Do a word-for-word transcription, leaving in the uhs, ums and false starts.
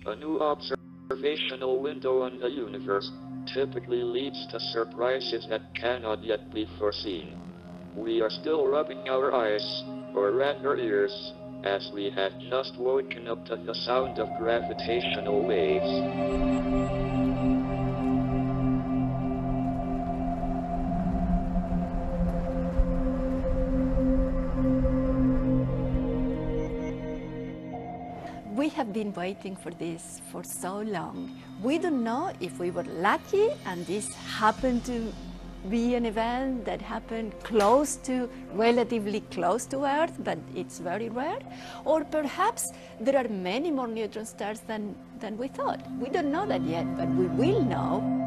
A new observational window on the universe typically leads to surprises that cannot yet be foreseen. We are still rubbing our eyes, or rather ears, as we have just woken up to the sound of gravitational waves. We have been waiting for this for so long. We don't know if we were lucky and this happened to be an event that happened close to, relatively close to Earth, but it's very rare. Or perhaps there are many more neutron stars than, than we thought. We don't know that yet, but we will know.